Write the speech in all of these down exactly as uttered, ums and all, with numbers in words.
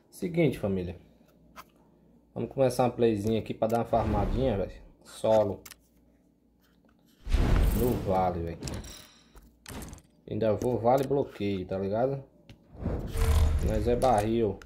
Seguinte, família. Vamos começar uma playzinha aqui pra dar uma farmadinha, velho. Solo. No vale, velho. Ainda vou vale e bloqueio, tá ligado? Mas é barril.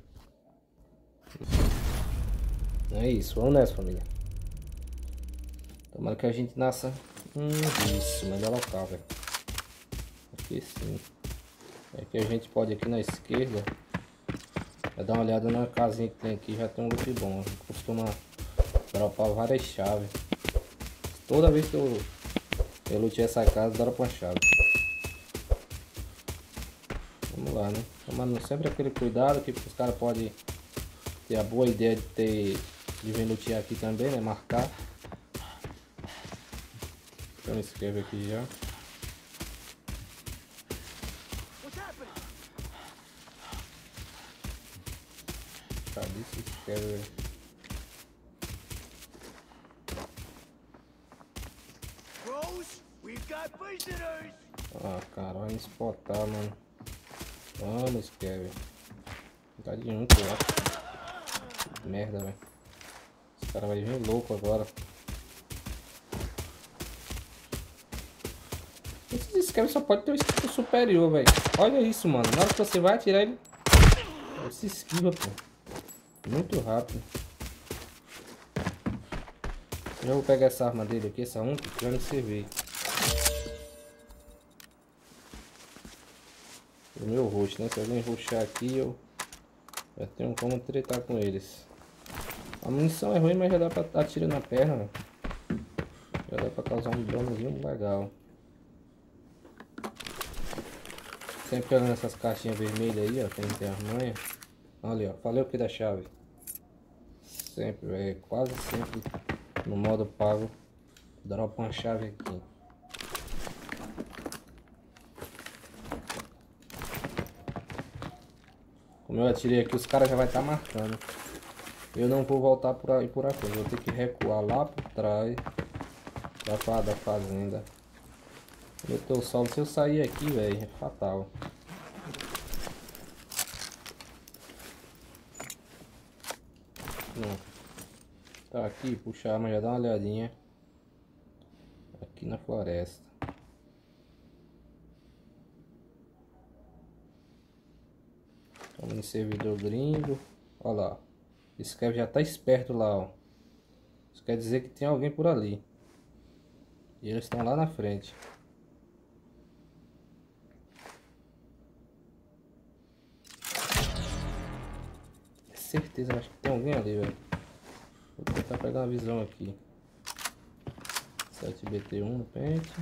É isso, vamos nessa, família. Tomara que a gente nasça. Hum, isso, melhor local, velho. Aqui sim. Aqui a gente pode aqui na esquerda. Vai dar uma olhada na casinha que tem aqui, já tem um loot bom. Costuma dropar várias chaves. Toda vez que eu, eu lutei essa casa, dropa uma chave. Vamos lá, né? Tomando sempre aquele cuidado que os caras podem ter a boa ideia de ter de vir lutear aqui também, né? Marcar. Então escreve aqui já. Cadê se escreve? Ah, cara, vai me spotar, mano. Vamos, Kevin. Tá de um, eu acho. Merda, velho. Esse cara vai vir louco agora. Esse Kevin só pode ter um esquivo superior, velho. Olha isso, mano. Na hora que você vai atirar ele, ele se esquiva, pô. Muito rápido. Já vou pegar essa arma dele aqui, essa um que vai me servir. O meu rosto, né? Se alguém rushar aqui, eu já tenho como tretar com eles. A munição é ruim, mas já dá pra atirar na perna, véio. Já dá pra causar um danozinho legal. Sempre pegando essas caixinhas vermelhas aí, ó, que não tem armanha. Olha, ó, falei o que da chave. Sempre, é quase sempre no modo pago, dropa uma chave aqui. Como eu atirei aqui, os caras já vai estar tá marcando. Eu não vou voltar por aí por aqui, eu vou ter que recuar lá por trás da, da fazenda. Eu tô solo, se eu sair aqui, velho, é fatal. Não. Tá aqui, puxar, mas já dá uma olhadinha aqui na floresta. Estamos em servidor gringo. Olha lá. Esse cara já tá esperto lá, ó. Isso quer dizer que tem alguém por ali. E eles estão lá na frente. É certeza, acho que tem alguém ali, velho. Vou tentar pegar uma visão aqui. sete B T um no pente.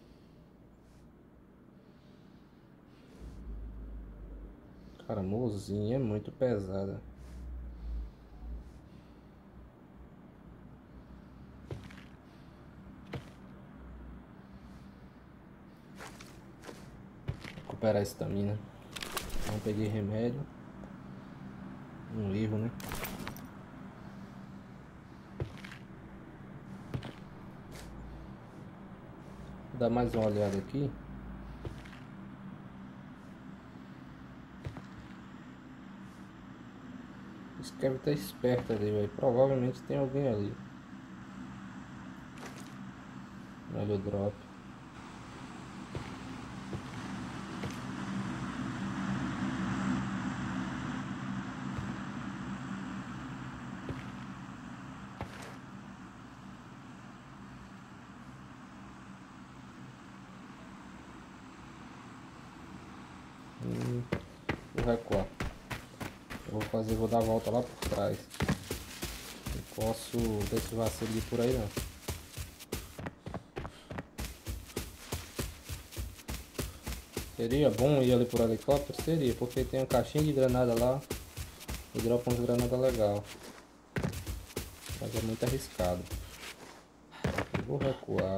Cara, mozinha é muito pesada. Recuperar a estamina. Não peguei remédio. Um livro, né? Vou dar mais uma olhada aqui. Esse Kevin tá esperto ali, velho. Provavelmente tem alguém ali. Olha o drop. Hum, vou recuar. Eu vou fazer, vou dar a volta lá por trás. Não posso ter esse vacilo de por aí não. Seria bom ir ali por helicóptero? Seria, porque tem uma caixinha de granada lá e dropa uns granada legal. Mas é muito arriscado. Eu vou recuar.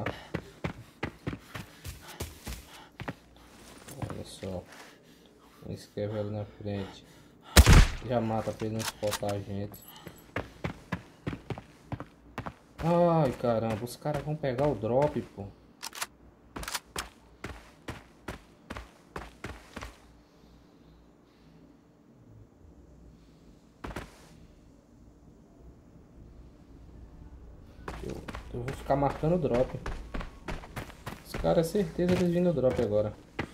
Olha só. Um escreve ali na frente. Já mata pra ele não spotar a gente. Ai caramba, os caras vão pegar o drop, pô. Eu vou ficar marcando o drop. Os caras, é certeza eles vindo o drop agora.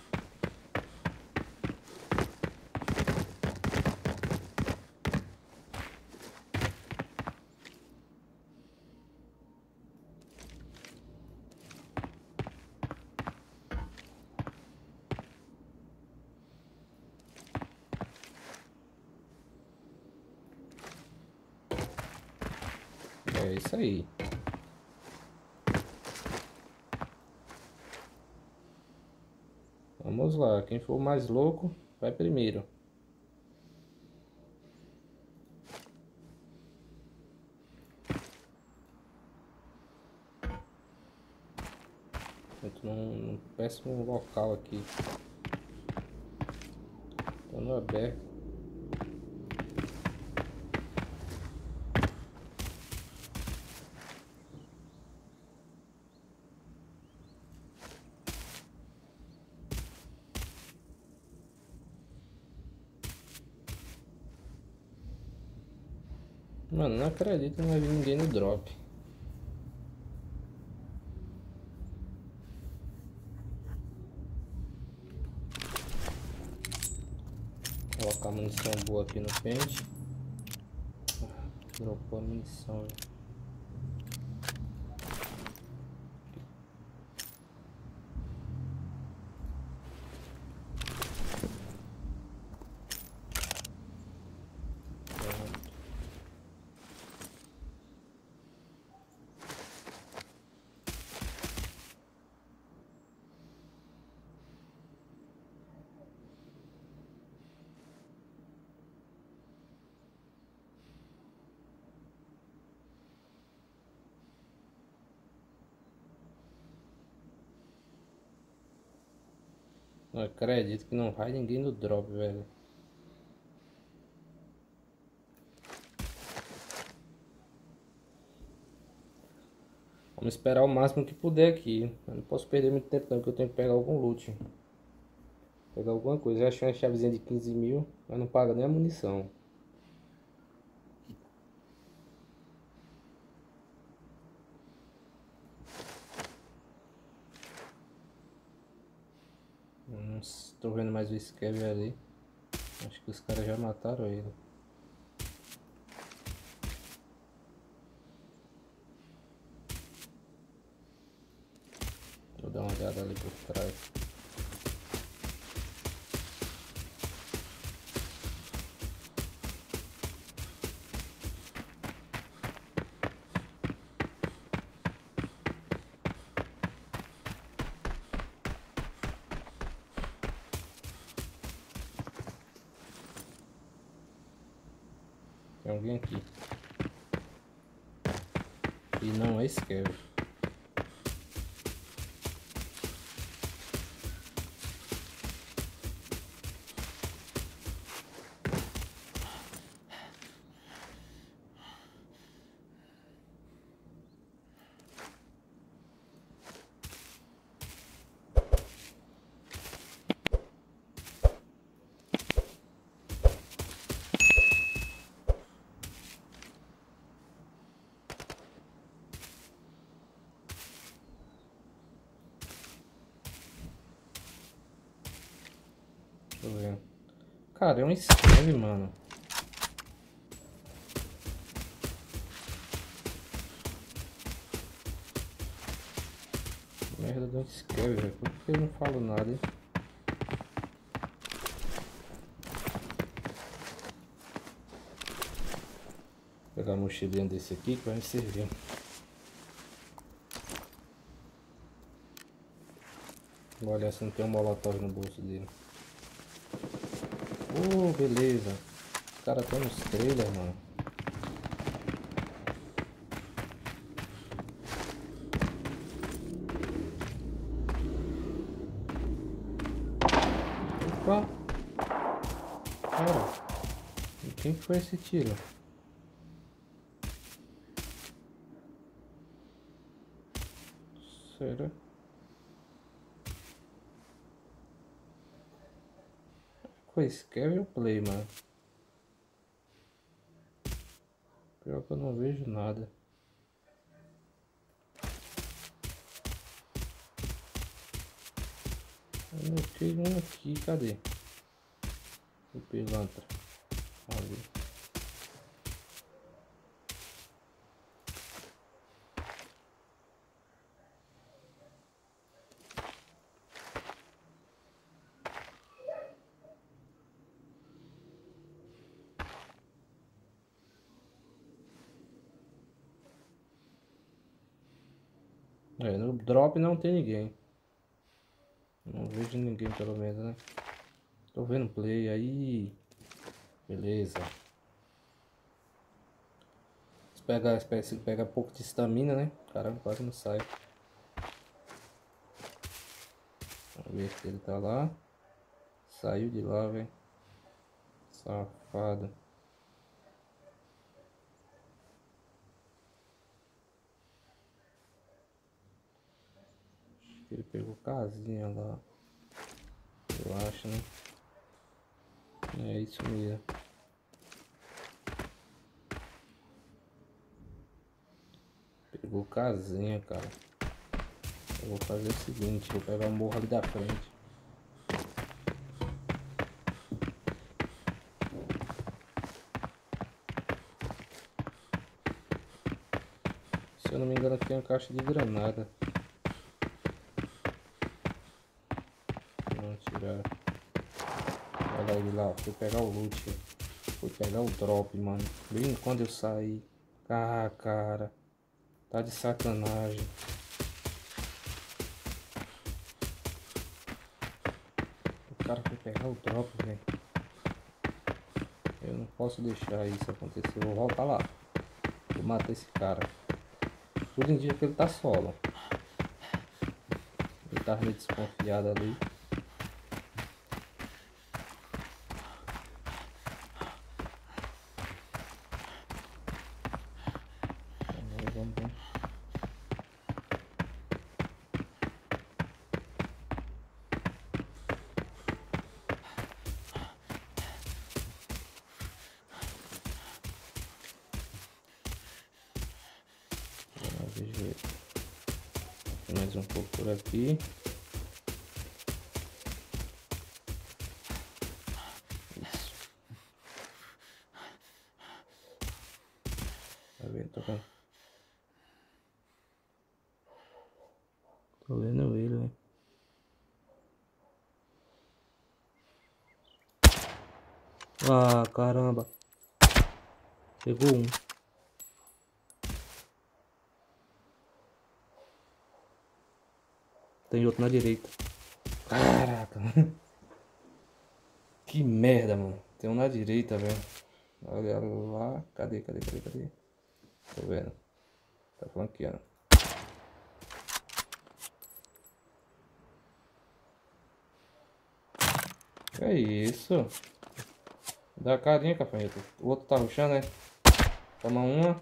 É isso aí. Vamos lá, quem for mais louco vai primeiro. Eu tô num, num péssimo local aqui. Tô no aberto. Mano, não acredito que não vai vir ninguém no drop. Vou colocar munição boa aqui no pente. Dropou a munição. Não acredito que não vai ninguém no drop, velho. Vamos esperar o máximo que puder aqui. Eu não posso perder muito tempo não, porque eu tenho que pegar algum loot. Pegar alguma coisa. Eu achei uma chavezinha de quinze mil, mas não paga nem a munição. Hum, tô vendo mais o Scav ali. Acho que os caras já mataram ele. Vou dar uma olhada ali por trás. Tem alguém aqui. E não é Scav. Deixa eu ver. Cara, é um Scav, mano. Merda de um Scav, velho. Por que eu não falo nada, hein? Vou pegar a mochilinha desse aqui que vai me servir. Vou olhar se não tem um molotov no bolso dele. Oh, beleza. Os caras estão nos trailers, mano. Opa! Cara, e quem foi esse tiro? Será? Foi Scav ou Play, mano? Pior que eu não vejo nada. Busquei um aqui, cadê? O pilantra. Ali. É, no drop não tem ninguém. Não vejo ninguém pelo menos, né? Tô vendo play aí. Beleza. Se pega, se pega pouco de estamina, né? Caramba, quase não sai. Vamos ver se ele tá lá. Saiu de lá, velho. Safado. Acho que ele pegou casinha lá. Eu acho, né? É isso mesmo. Pegou casinha, cara. Eu vou fazer o seguinte, vou pegar o morro ali da frente. Se eu não me engano aqui tem uma caixa de granada. Vamos tirar. Olha ele lá, fui pegar o loot. Fui pegar o drop, mano. Bem quando eu saí. Ah, cara. Tá de sacanagem. O cara foi pegar o drop, velho. Eu não posso deixar isso acontecer. Eu vou voltar lá. Vou matar esse cara. Tudo indica que ele tá solo. Ele tá meio desconfiado ali. Vamos, vamos, vamos. Vamos ver. Tem mais um pouco por aqui. Isso. Tá vendo? Tô vendo. Tô vendo ele, velho. Ah, caramba. Pegou um. Tem outro na direita. Caraca. Que merda, mano. Tem um na direita, velho. Olha lá. Cadê, cadê, cadê, cadê? Tô vendo. Tá flanqueando. Que isso? Dá carinha, cafanheta. O outro tá rushando, né? Toma uma.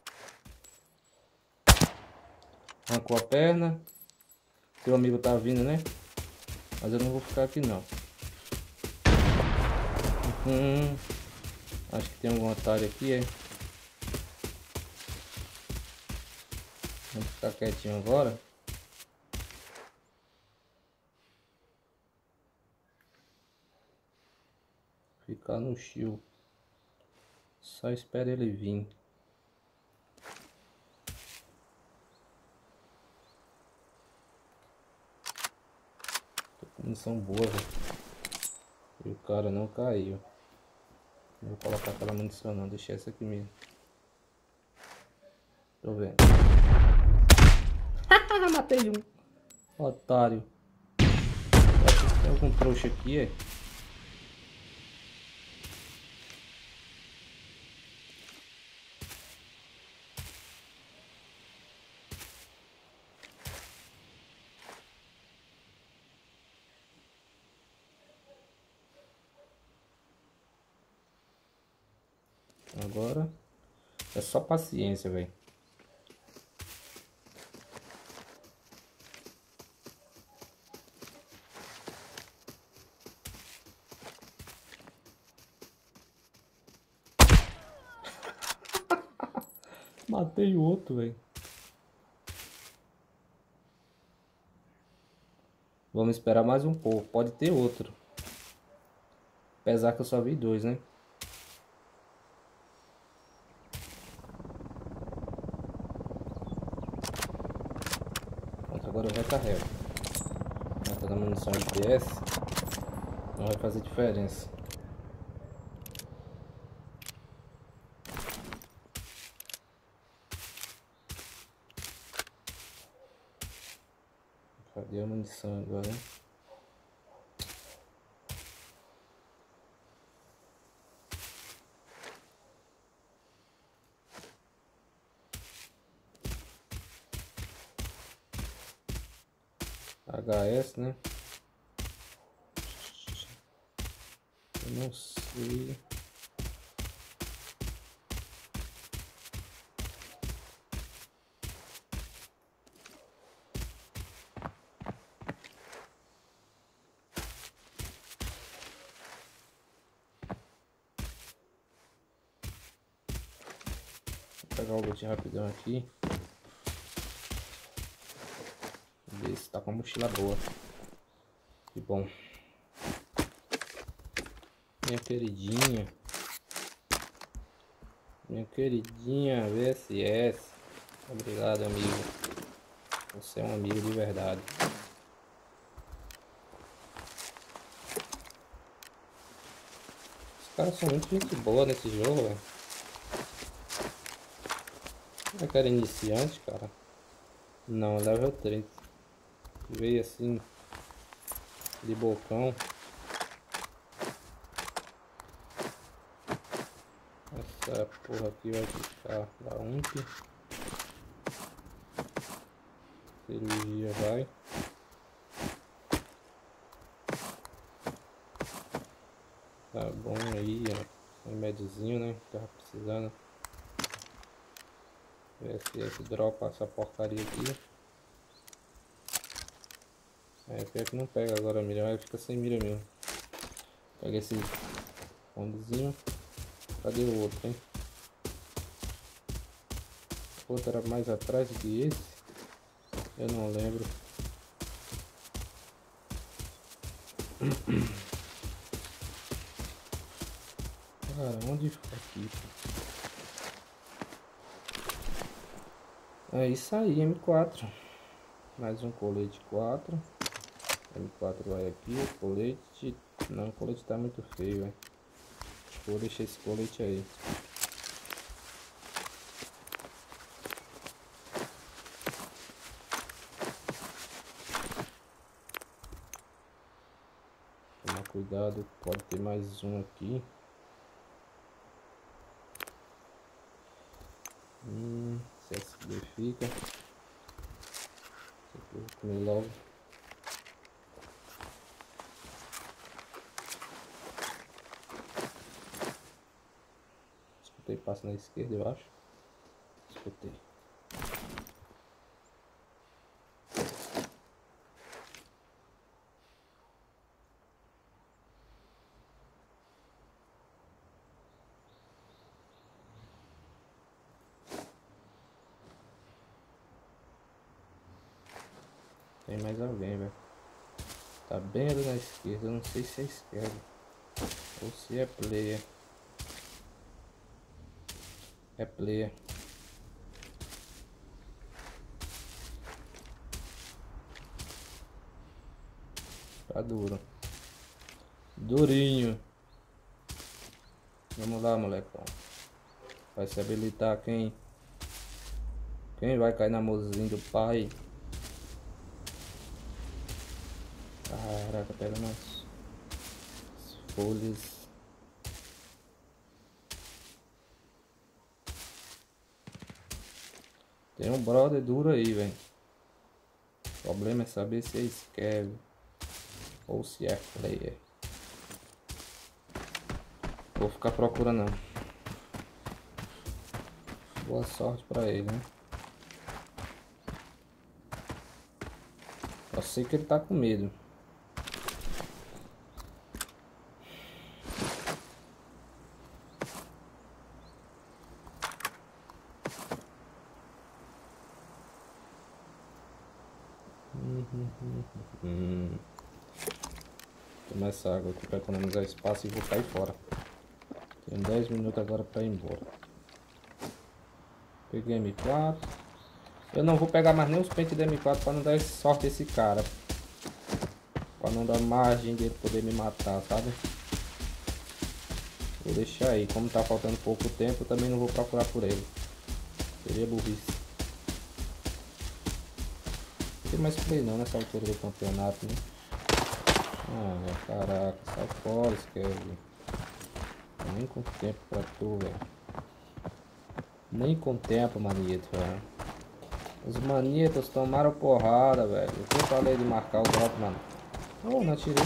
Arrancou a perna. Seu amigo tá vindo, né? Mas eu não vou ficar aqui não. Hum, acho que tem algum otário aqui, é. Vamos ficar quietinho agora. Ficar no chill. Só espera ele vir. Tô com munição boa, velho. E o cara não caiu. Não vou colocar aquela munição não, deixei essa aqui mesmo. Tô vendo. Matei um. Otário. Acho que tem algum trouxa aqui, é? Agora é só paciência, velho. Matei o outro, velho. Vamos esperar mais um pouco. Pode ter outro. Apesar que eu só vi dois, né? Pronto, agora eu recarrego. Tá dando munição de P S. Não vai fazer diferença. Cadê a munição agora, hein? H S, né? Eu não sei. Vou pegar o loot rapidão aqui. Ver se tá com a mochila boa. Que bom. Minha queridinha. Minha queridinha V S S. Obrigado, amigo. Você é um amigo de verdade. Os caras são muito gente boa nesse jogo, velho. Eu quero iniciante, cara. Não, level três. Veio assim de bocão. Essa porra aqui vai ficar da U M P. Cirurgia vai. Tá bom aí, ó. Remédiozinho, né? Tava precisando. Ver se esse dropa essa porcaria aqui. É, pior que não pega agora a mira, vai ficar sem mira mesmo. Pega esse fondezinho. Cadê o outro, hein? O outro era mais atrás do que esse. Eu não lembro. Cara, onde fica aqui? É isso aí, M quatro. Mais um colete quatro. M quatro vai aqui, o colete. Não, o colete tá muito feio, velho. Vou deixar esse colete aí. Tomar cuidado, pode ter mais um aqui. Hum, C S D fica. Vou comer logo. Escutei passo na esquerda, eu acho. Escutei. Tem mais alguém, velho. Tá bem ali na esquerda, eu não sei se é esquerda ou se é player. É player. Tá duro. Durinho. Vamos lá, molecão. Vai se habilitar quem? Quem vai cair na mozinha do pai? Caraca, pega umas folhas. Tem um brother duro aí, velho. O problema é saber se é scav ou se é player. Vou ficar procurando não. Boa sorte pra ele, né? Eu sei que ele tá com medo. Hum. Tomar essa água aqui para economizar espaço e vou cair fora. Tenho dez minutos agora para ir embora. Peguei M quatro. Eu não vou pegar mais nem os pentes da M quatro para não dar sorte a esse cara. Para não dar margem de ele poder me matar, sabe? Vou deixar aí. Como tá faltando pouco tempo, eu também não vou procurar por ele. Seria burrice. Não tem mais play não nessa altura do campeonato, né? Ah, caraca, sai fora, esquece. Nem com tempo pra tu, velho. Nem com tempo, manito, velho. Os manitos tomaram porrada, velho. Eu que falei de marcar o drop, mano. Oh, não atirei.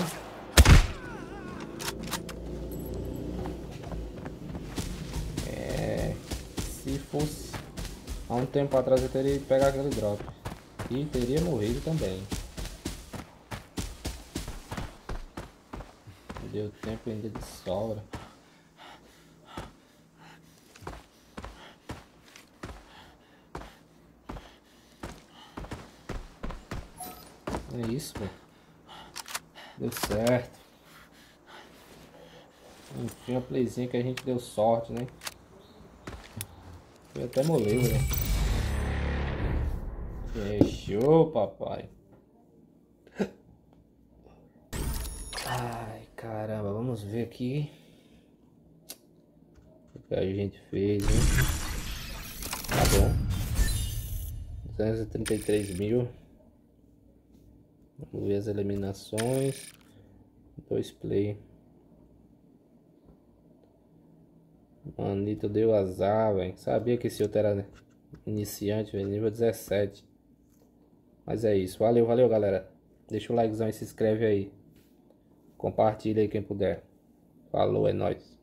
É. Se fosse há um tempo atrás eu teria ido pegar aquele drop. E teria morrido também. Deu tempo ainda de sobra. É isso, velho. Deu certo. Enfim, uma playzinha que a gente deu sorte, né? Foi até moleza, né? Fechou, papai. Ai, caramba, vamos ver aqui o que a gente fez, né? Tá bom. duzentos e trinta e três mil. Vamos ver as eliminações. Dois play. Manito deu azar, velho. Sabia que esse outro era iniciante, velho. Nível dezessete. Mas é isso. Valeu, valeu, galera. Deixa o likezão e se inscreve aí. Compartilha aí quem puder. Falou, é nóis.